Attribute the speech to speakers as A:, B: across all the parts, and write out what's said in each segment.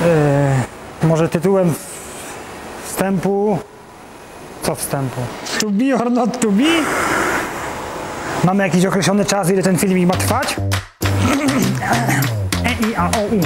A: Może tytułem wstępu... Co wstępu? To be or not to be? Mamy jakiś określony czas, ile ten filmik ma trwać? E-I-A-O-U.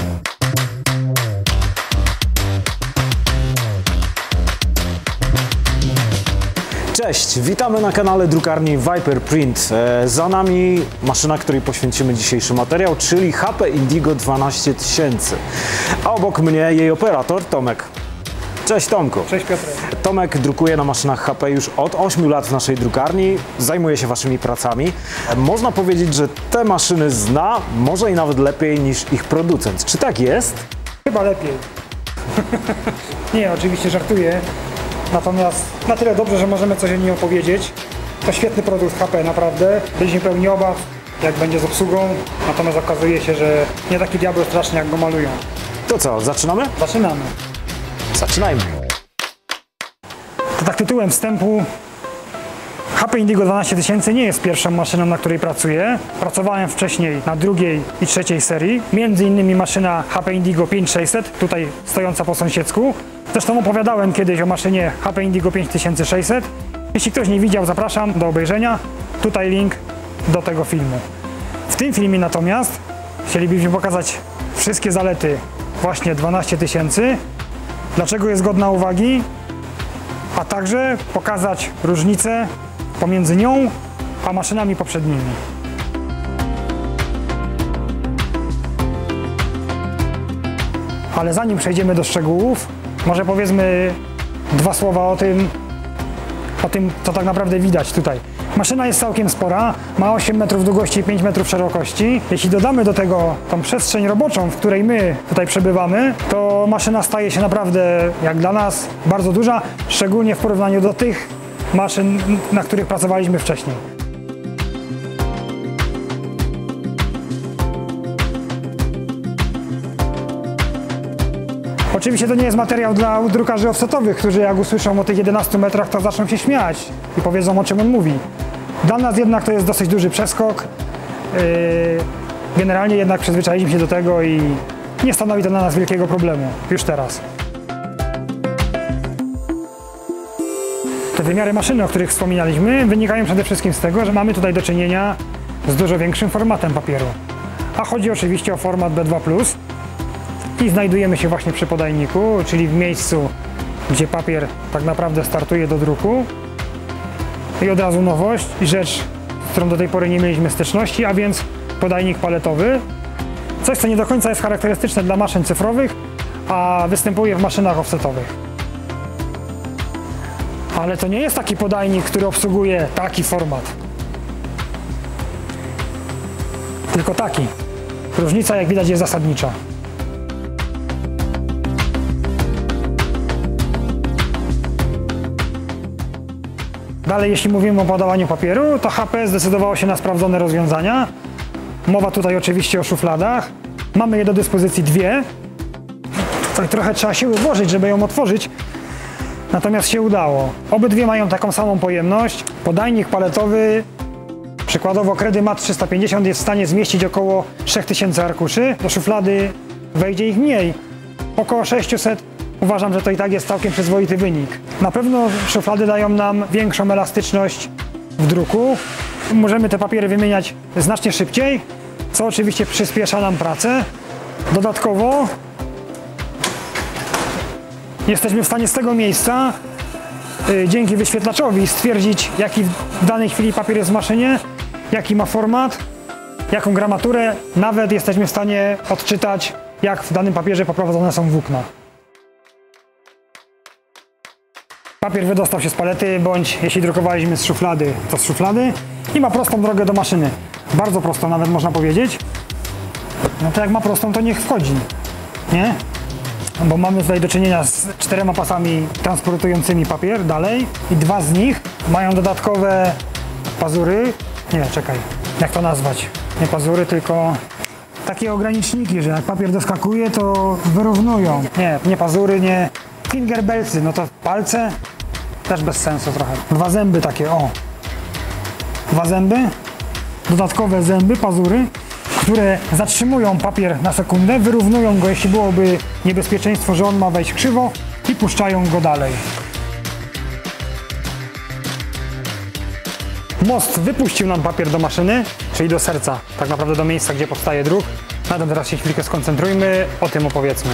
B: Cześć, witamy na kanale drukarni Viper Print. Za nami maszyna, której poświęcimy dzisiejszy materiał, czyli HP Indigo 12000. A obok mnie jej operator Tomek. Cześć Tomku.
A: Cześć Piotrek.
B: Tomek drukuje na maszynach HP już od 8 lat w naszej drukarni, zajmuje się waszymi pracami. Można powiedzieć, że te maszyny zna, może i nawet lepiej niż ich producent. Czy tak jest?
A: Chyba lepiej. Nie, oczywiście żartuję. Natomiast na tyle dobrze, że możemy coś o niej opowiedzieć. To świetny produkt HP, naprawdę. Byliśmy pełni obaw, jak będzie z obsługą. Natomiast okazuje się, że nie taki diabeł straszny, jak go malują.
B: To co, zaczynamy?
A: Zaczynamy.
B: Zaczynajmy.
A: To tak tytułem wstępu. HP Indigo 12000 nie jest pierwszą maszyną, na której pracuję. Pracowałem wcześniej na drugiej i trzeciej serii. Między innymi maszyna HP Indigo 5600, tutaj stojąca po sąsiedzku. Zresztą opowiadałem kiedyś o maszynie HP Indigo 5600. Jeśli ktoś nie widział, zapraszam do obejrzenia. Tutaj link do tego filmu. W tym filmie natomiast chcielibyśmy pokazać wszystkie zalety właśnie 12000. Dlaczego jest godna uwagi, a także pokazać różnice pomiędzy nią a maszynami poprzednimi. Ale zanim przejdziemy do szczegółów, może powiedzmy dwa słowa o tym, co tak naprawdę widać tutaj. Maszyna jest całkiem spora, ma 8 metrów długości i 5 metrów szerokości. Jeśli dodamy do tego tą przestrzeń roboczą, w której my tutaj przebywamy, to maszyna staje się naprawdę, jak dla nas, bardzo duża, szczególnie w porównaniu do tych maszyn, na których pracowaliśmy wcześniej. Oczywiście to nie jest materiał dla drukarzy offsetowych, którzy jak usłyszą o tych 11 metrach, to zaczną się śmiać i powiedzą, o czym on mówi. Dla nas jednak to jest dosyć duży przeskok. Generalnie jednak przyzwyczailiśmy się do tego i nie stanowi to dla nas wielkiego problemu już teraz. Te wymiary maszyny, o których wspominaliśmy, wynikają przede wszystkim z tego, że mamy tutaj do czynienia z dużo większym formatem papieru. A chodzi oczywiście o format B2+. I znajdujemy się właśnie przy podajniku, czyli w miejscu, gdzie papier tak naprawdę startuje do druku. I od razu nowość i rzecz, z którą do tej pory nie mieliśmy styczności, a więc podajnik paletowy. Coś, co nie do końca jest charakterystyczne dla maszyn cyfrowych, a występuje w maszynach offsetowych. Ale to nie jest taki podajnik, który obsługuje taki format. Tylko taki. Różnica, jak widać, jest zasadnicza. Dalej, jeśli mówimy o podawaniu papieru, to HP zdecydowało się na sprawdzone rozwiązania. Mowa tutaj oczywiście o szufladach. Mamy je do dyspozycji dwie. Tutaj trochę trzeba siły włożyć, żeby ją otworzyć. Natomiast się udało. Obydwie mają taką samą pojemność. Podajnik paletowy, przykładowo Credymat 350, jest w stanie zmieścić około 3000 arkuszy. Do szuflady wejdzie ich mniej, około 600. Uważam, że to i tak jest całkiem przyzwoity wynik. Na pewno szuflady dają nam większą elastyczność w druku. Możemy te papiery wymieniać znacznie szybciej, co oczywiście przyspiesza nam pracę. Dodatkowo jesteśmy w stanie z tego miejsca dzięki wyświetlaczowi stwierdzić, jaki w danej chwili papier jest w maszynie, jaki ma format, jaką gramaturę. Nawet jesteśmy w stanie odczytać, jak w danym papierze poprowadzone są włókna. Papier wydostał się z palety, bądź jeśli drukowaliśmy z szuflady, to z szuflady i ma prostą drogę do maszyny. Bardzo prostą nawet można powiedzieć. No to jak ma prostą, to niech wchodzi, nie? Bo mamy tutaj do czynienia z 4 pasami transportującymi papier dalej i 2 z nich mają dodatkowe pazury. Nie, czekaj, jak to nazwać? Nie pazury, tylko takie ograniczniki, że jak papier doskakuje, to wyrównują. Nie pazury, nie fingerbelcy, no to palce. Też bez sensu trochę. 2 zęby takie, o. 2 zęby, dodatkowe zęby, pazury, które zatrzymują papier na sekundę, wyrównują go, jeśli byłoby niebezpieczeństwo, że on ma wejść krzywo, i puszczają go dalej. Most wypuścił nam papier do maszyny, czyli do serca, tak naprawdę do miejsca, gdzie powstaje druk. Na tym teraz się chwilkę skoncentrujmy, o tym opowiedzmy.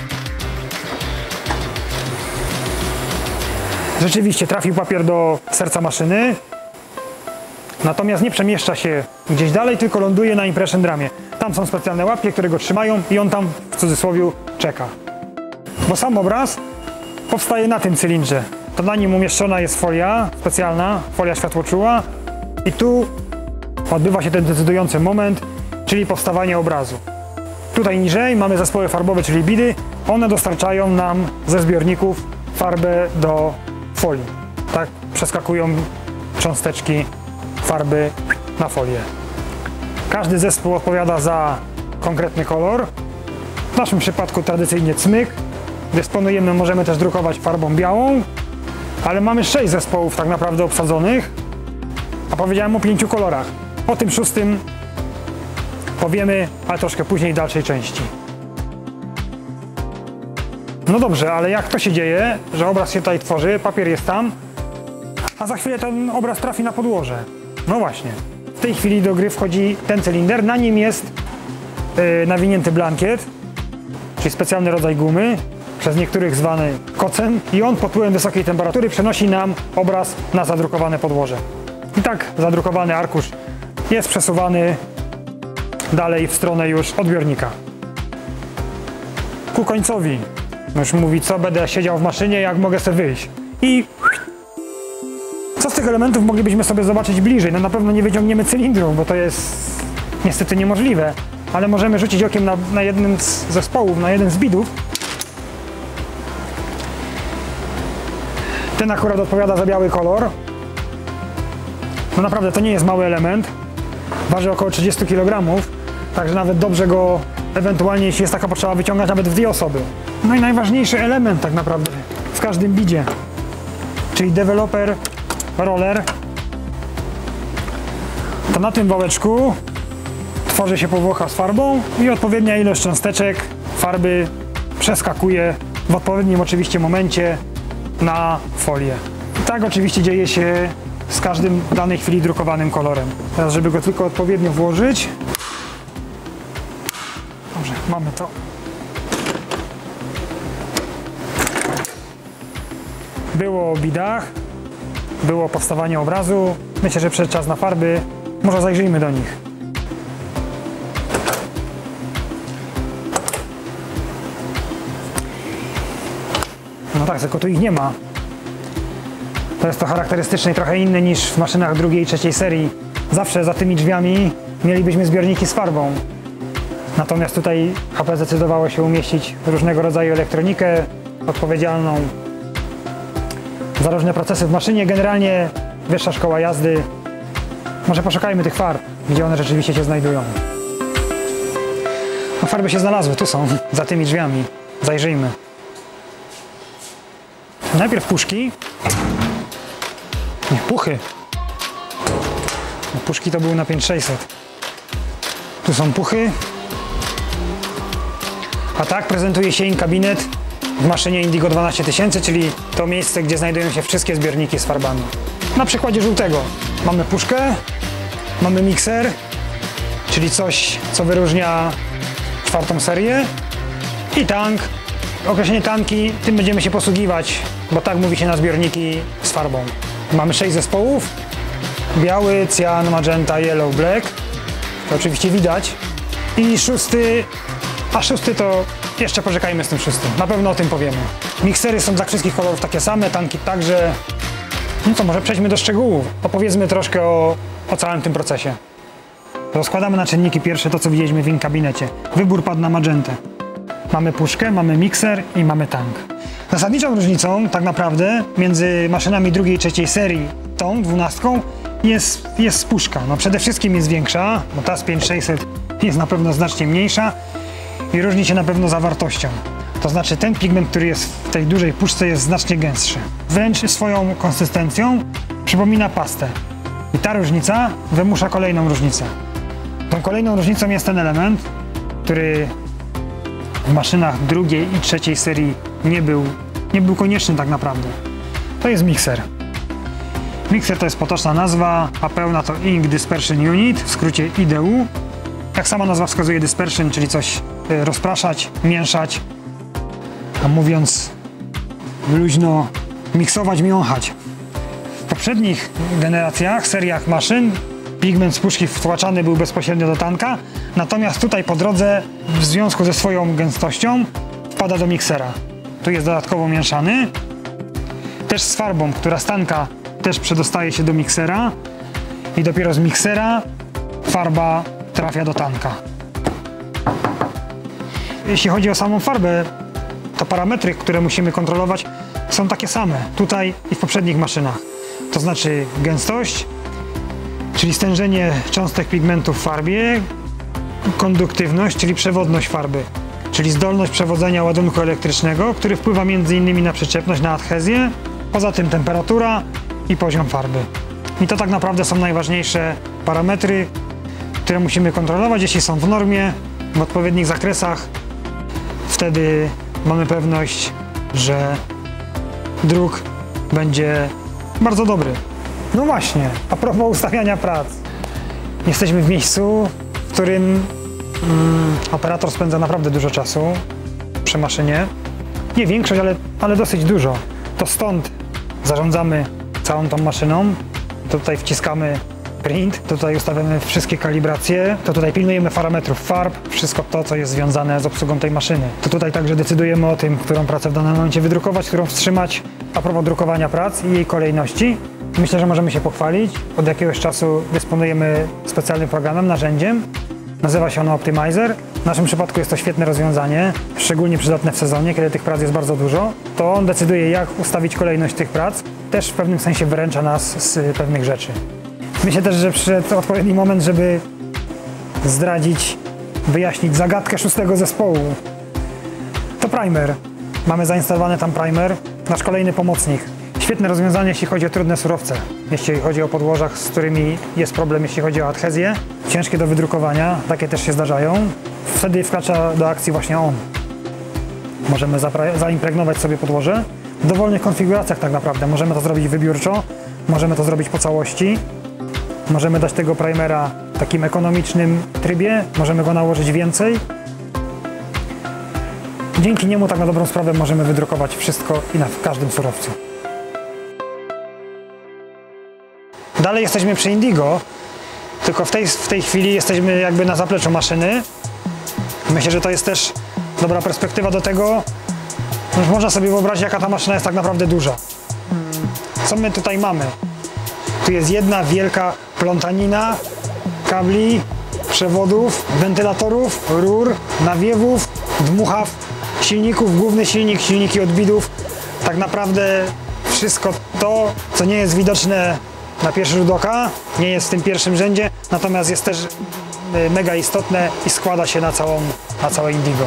A: Rzeczywiście trafił papier do serca maszyny, natomiast nie przemieszcza się gdzieś dalej, tylko ląduje na impression dramie. Tam są specjalne łapki, które go trzymają i on tam w cudzysłowie czeka. Bo sam obraz powstaje na tym cylindrze. To na nim umieszczona jest folia specjalna, folia światłoczuła i tu odbywa się ten decydujący moment, czyli powstawanie obrazu. Tutaj niżej mamy zespoły farbowe, czyli bidy. One dostarczają nam ze zbiorników farbę do folii. Tak przeskakują cząsteczki farby na folię. Każdy zespół odpowiada za konkretny kolor. W naszym przypadku tradycyjnie cmyk. Dysponujemy, możemy też drukować farbą białą, ale mamy 6 zespołów tak naprawdę obsadzonych, a powiedziałem o 5 kolorach. O tym 6 powiemy, ale troszkę później w dalszej części. No dobrze, ale jak to się dzieje, że obraz się tutaj tworzy, papier jest tam, a za chwilę ten obraz trafi na podłoże? No właśnie. W tej chwili do gry wchodzi ten cylinder, na nim jest nawinięty blankiet, czyli specjalny rodzaj gumy, przez niektórych zwany kocem, i on pod wpływem wysokiej temperatury przenosi nam obraz na zadrukowane podłoże. I tak zadrukowany arkusz jest przesuwany dalej w stronę już odbiornika. Ku końcowi już mówi, co będę siedział w maszynie, jak mogę sobie wyjść. I co z tych elementów moglibyśmy sobie zobaczyć bliżej? No na pewno nie wyciągniemy cylindru, bo to jest niestety niemożliwe, ale możemy rzucić okiem na jeden z zespołów, na jeden z bidów. Ten akurat odpowiada za biały kolor. No naprawdę to nie jest mały element. Waży około 30 kg, także nawet dobrze go, ewentualnie jeśli jest taka potrzeba, wyciągać nawet w 2 osoby. No i najważniejszy element tak naprawdę w każdym bidzie, czyli developer roller. To na tym wałeczku tworzy się powłoka z farbą i odpowiednia ilość cząsteczek farby przeskakuje w odpowiednim oczywiście momencie na folię. I tak oczywiście dzieje się z każdym w danej chwili drukowanym kolorem. Teraz, żeby go tylko odpowiednio włożyć. Dobrze, mamy to. Było o bidach, było powstawanie obrazu. Myślę, że przyszedł czas na farby. Może zajrzyjmy do nich. No tak, tylko tu ich nie ma. To jest to charakterystyczne i trochę inne niż w maszynach drugiej i trzeciej serii. Zawsze za tymi drzwiami mielibyśmy zbiorniki z farbą. Natomiast tutaj HP zdecydowało się umieścić różnego rodzaju elektronikę odpowiedzialną za różne procesy w maszynie. Generalnie wyższa szkoła jazdy. Może poszukajmy tych farb, gdzie one rzeczywiście się znajdują. No, farby się znalazły, tu są, za tymi drzwiami. Zajrzyjmy. Najpierw puszki. Nie, puchy. No, puszki to były na 5600. Tu są puchy. A tak prezentuje się in-kabinet w maszynie Indigo 12000, czyli to miejsce, gdzie znajdują się wszystkie zbiorniki z farbami. Na przykładzie żółtego mamy puszkę, mamy mikser, czyli coś, co wyróżnia 4. serię, i tank. Określenie tanki, tym będziemy się posługiwać, bo tak mówi się na zbiorniki z farbą. Mamy 6 zespołów. Biały, cyan, magenta, yellow, black. To oczywiście widać. I 6, a 6 to jeszcze poczekajmy z tym 6. Na pewno o tym powiemy. Miksery są dla wszystkich kolorów takie same, tanki także. No to może przejdźmy do szczegółów. Opowiedzmy troszkę o całym tym procesie. Rozkładamy na czynniki pierwsze to, co widzieliśmy w in-kabinecie. Wybór padł na magentę. Mamy puszkę, mamy mikser i mamy tank. Zasadniczą różnicą tak naprawdę między maszynami drugiej i trzeciej serii, tą 12, jest puszka. No przede wszystkim jest większa, bo ta z 5600 jest na pewno znacznie mniejsza i różni się na pewno zawartością. To znaczy ten pigment, który jest w tej dużej puszce, jest znacznie gęstszy. Wręcz swoją konsystencją przypomina pastę. I ta różnica wymusza kolejną różnicę. Tą kolejną różnicą jest ten element, który w maszynach drugiej i trzeciej serii nie był konieczny tak naprawdę. To jest mikser. Mikser to jest potoczna nazwa, a pełna to Ink Dispersion Unit, w skrócie IDU. Jak sama nazwa wskazuje, dispersion, czyli coś rozpraszać, mieszać, a mówiąc luźno, miksować, miąchać. W poprzednich generacjach, seriach maszyn, pigment z puszki wtłaczany był bezpośrednio do tanka, natomiast tutaj po drodze, w związku ze swoją gęstością, wpada do miksera. Tu jest dodatkowo mieszany. Też z farbą, która z tanka też przedostaje się do miksera i dopiero z miksera farba trafia do tanka. Jeśli chodzi o samą farbę, to parametry, które musimy kontrolować, są takie same tutaj i w poprzednich maszynach. To znaczy gęstość, czyli stężenie cząstek pigmentu w farbie, konduktywność, czyli przewodność farby, czyli zdolność przewodzenia ładunku elektrycznego, który wpływa m.in. na przyczepność, na adhezję, poza tym temperatura i poziom farby. I to tak naprawdę są najważniejsze parametry, które musimy kontrolować. Jeśli są w normie, w odpowiednich zakresach, wtedy mamy pewność, że druk będzie bardzo dobry. No właśnie, a propos ustawiania prac. Jesteśmy w miejscu, w którym operator spędza naprawdę dużo czasu przy maszynie. Nie większość, ale dosyć dużo. To stąd zarządzamy całą tą maszyną. To tutaj wciskamy print, tutaj ustawiamy wszystkie kalibracje, to tutaj pilnujemy parametrów farb, wszystko to, co jest związane z obsługą tej maszyny. To tutaj także decydujemy o tym, którą pracę w danym momencie wydrukować, którą wstrzymać. A propos drukowania prac i jej kolejności, myślę, że możemy się pochwalić. Od jakiegoś czasu dysponujemy specjalnym programem, narzędziem. Nazywa się ono Optimizer. W naszym przypadku jest to świetne rozwiązanie, szczególnie przydatne w sezonie, kiedy tych prac jest bardzo dużo. To on decyduje, jak ustawić kolejność tych prac. Też w pewnym sensie wyręcza nas z pewnych rzeczy. Myślę też, że przyszedł odpowiedni moment, żeby zdradzić, wyjaśnić zagadkę szóstego zespołu. To primer. Mamy zainstalowany tam primer, nasz kolejny pomocnik. Świetne rozwiązanie, jeśli chodzi o trudne surowce. Jeśli chodzi o podłożach, z którymi jest problem, jeśli chodzi o adhezję. Ciężkie do wydrukowania, takie też się zdarzają. Wtedy wkracza do akcji właśnie on. Możemy zaimpregnować sobie podłoże. W dowolnych konfiguracjach tak naprawdę. Możemy to zrobić wybiórczo, możemy to zrobić po całości. Możemy dać tego primera w takim ekonomicznym trybie, możemy go nałożyć więcej. Dzięki niemu tak na dobrą sprawę możemy wydrukować wszystko i w każdym surowcu. Dalej jesteśmy przy Indigo, tylko w tej chwili jesteśmy jakby na zapleczu maszyny. Myślę, że to jest też dobra perspektywa do tego. Można sobie wyobrazić, jaka ta maszyna jest tak naprawdę duża. Co my tutaj mamy? Tu jest jedna wielka plątanina kabli, przewodów, wentylatorów, rur, nawiewów, dmuchaw, silników, główny silnik, silniki odbitów. Tak naprawdę wszystko to, co nie jest widoczne na pierwszy rzut oka, nie jest w tym pierwszym rzędzie, natomiast jest też mega istotne i składa się na całe Indigo.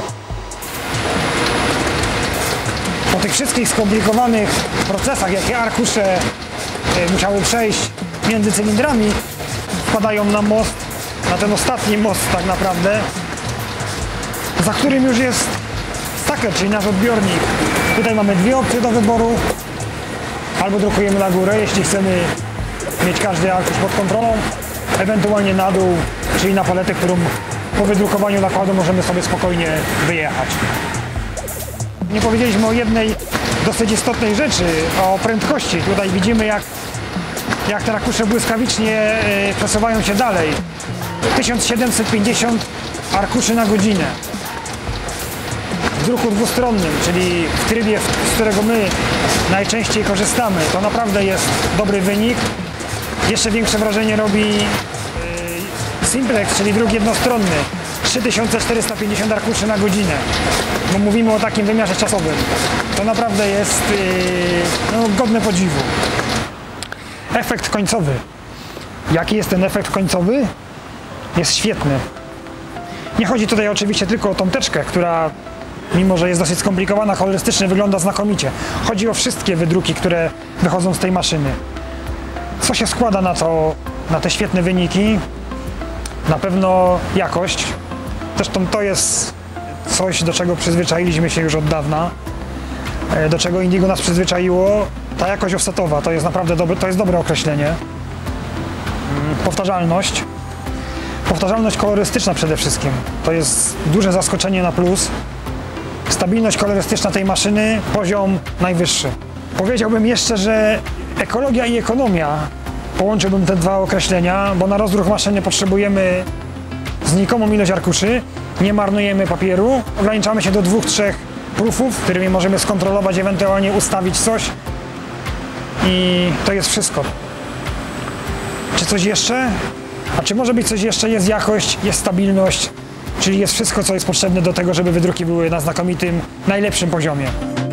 A: Po tych wszystkich skomplikowanych procesach, jakie arkusze musiały przejść między cylindrami, wpadają na most, na ten ostatni most tak naprawdę, za którym już jest stacker, czyli nasz odbiornik. Tutaj mamy dwie opcje do wyboru. Albo drukujemy na górę, jeśli chcemy mieć każdy arkusz pod kontrolą, ewentualnie na dół, czyli na paletę, którą po wydrukowaniu nakładu możemy sobie spokojnie wyjechać. Nie powiedzieliśmy o jednej dosyć istotnej rzeczy, o prędkości. Tutaj widzimy, jak te arkusze błyskawicznie przesuwają się dalej. 1750 arkuszy na godzinę. W druku dwustronnym, czyli w trybie, z którego my najczęściej korzystamy. To naprawdę jest dobry wynik. Jeszcze większe wrażenie robi Simplex, czyli druk jednostronny. 3450 arkuszy na godzinę. Bo mówimy o takim wymiarze czasowym. To naprawdę jest godne podziwu. Efekt końcowy. Jaki jest ten efekt końcowy? Jest świetny. Nie chodzi tutaj oczywiście tylko o tą teczkę, która mimo że jest dosyć skomplikowana, holorystycznie wygląda znakomicie. Chodzi o wszystkie wydruki, które wychodzą z tej maszyny. Co się składa na te świetne wyniki? Na pewno jakość. Zresztą to jest coś, do czego przyzwyczailiśmy się już od dawna. Do czego Indigo nas przyzwyczaiło. Ta jakość offsetowa to jest naprawdę dobre określenie. Powtarzalność. Powtarzalność kolorystyczna przede wszystkim. To jest duże zaskoczenie na plus. Stabilność kolorystyczna tej maszyny, poziom najwyższy. Powiedziałbym jeszcze, że ekologia i ekonomia, połączyłbym te dwa określenia, bo na rozruch maszyny potrzebujemy znikomą ilość arkuszy, nie marnujemy papieru, ograniczamy się do 2-3 proofów, którymi możemy skontrolować, ewentualnie ustawić coś i to jest wszystko. Czy coś jeszcze? A czy może być coś jeszcze? Jest jakość, jest stabilność, czyli jest wszystko, co jest potrzebne do tego, żeby wydruki były na znakomitym, najlepszym poziomie.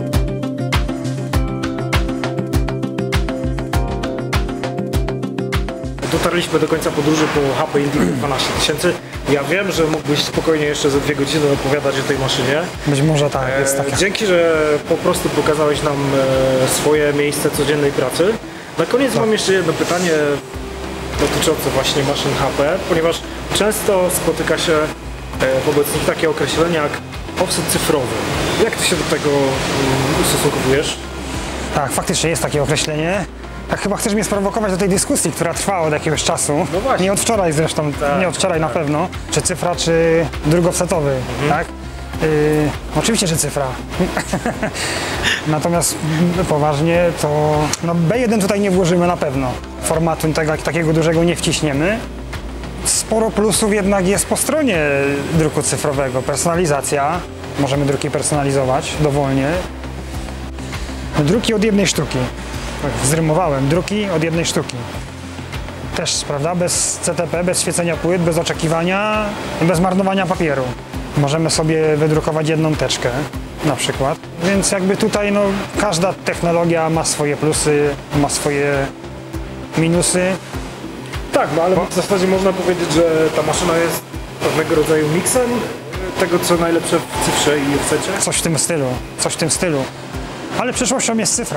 C: Dotarliśmy do końca podróży po HP Indigo 12000. Ja wiem, że mógłbyś spokojnie jeszcze za 2 godziny opowiadać o tej maszynie.
A: Być może tak, jest taka.
C: Dzięki, że po prostu pokazałeś nam swoje miejsce codziennej pracy. Na koniec mam jeszcze jedno pytanie dotyczące właśnie maszyn HP, ponieważ często spotyka się wobec nich takie określenia jak offset cyfrowy. Jak ty się do tego ustosunkowujesz?
A: Tak, faktycznie jest takie określenie. Tak, chyba chcesz mnie sprowokować do tej dyskusji, która trwa od jakiegoś czasu.
C: No właśnie.
A: Nie od wczoraj zresztą, nie od wczoraj na pewno. Czy cyfra, czy drugofsetowy, tak? Oczywiście, że cyfra. Natomiast poważnie to no B1 tutaj nie włożymy na pewno. Formatu takiego dużego nie wciśniemy. Sporo plusów jednak jest po stronie druku cyfrowego. Personalizacja. Możemy druki personalizować dowolnie. Druki od jednej sztuki. Zrymowałem. Druki od jednej sztuki. Też, prawda? Bez CTP, bez świecenia płyt, bez oczekiwania, bez marnowania papieru. Możemy sobie wydrukować jedną teczkę, na przykład. Więc jakby tutaj no, każda technologia ma swoje plusy, ma swoje minusy.
C: Tak, no ale w zasadzie można powiedzieć, że ta maszyna jest pewnego rodzaju miksem tego, co najlepsze w cyfrze i offsecie.
A: Coś w tym stylu, coś w tym stylu. Ale przyszłością jest cyfra.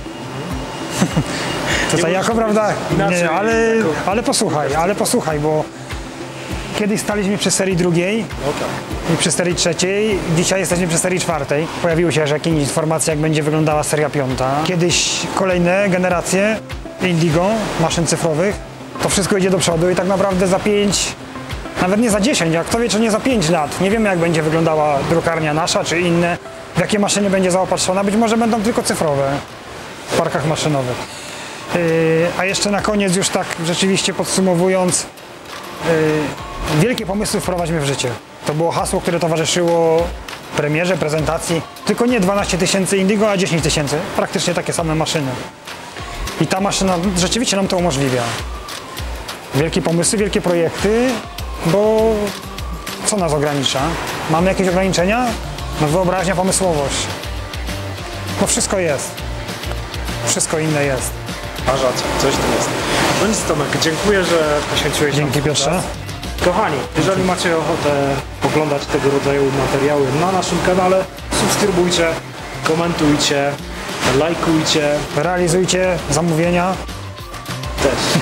A: Tutaj jako prawda, nie, ale posłuchaj, bo kiedyś staliśmy przy serii drugiej i przy serii trzeciej, dzisiaj jesteśmy przy serii czwartej. Pojawiły się jakieś informacje, jak będzie wyglądała seria piąta. Kiedyś kolejne generacje Indigo, maszyn cyfrowych, to wszystko idzie do przodu i tak naprawdę za 5, nawet nie za 10, jak kto wie, czy nie za 5 lat. Nie wiemy, jak będzie wyglądała drukarnia nasza, czy inne, w jakie maszyny będzie zaopatrzona. Być może będą tylko cyfrowe w parkach maszynowych. A jeszcze na koniec, już tak rzeczywiście podsumowując, wielkie pomysły wprowadźmy w życie. To było hasło, które towarzyszyło premierze, prezentacji. Tylko nie 12 000 Indigo, a 10 000. Praktycznie takie same maszyny. I ta maszyna rzeczywiście nam to umożliwia. Wielkie pomysły, wielkie projekty, bo co nas ogranicza? Mamy jakieś ograniczenia? No wyobraźnia, pomysłowość. Bo wszystko jest. Wszystko inne jest.
C: Masz rację, coś tu jest. No nic, Tomek, dziękuję, że poświęciłeś nam
A: Dzięki, Piotrze.
C: czas. Kochani, jeżeli macie ochotę oglądać tego rodzaju materiały na naszym kanale, subskrybujcie, komentujcie, lajkujcie.
A: Realizujcie zamówienia.
C: Też.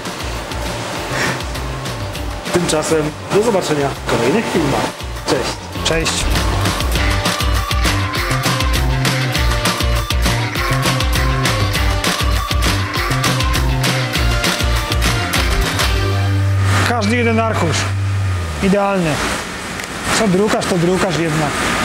C: Tymczasem do zobaczenia w kolejnych filmach. Cześć.
A: Cześć. Każdy jeden arkusz. Idealny. Co drukasz, to drukasz jednak.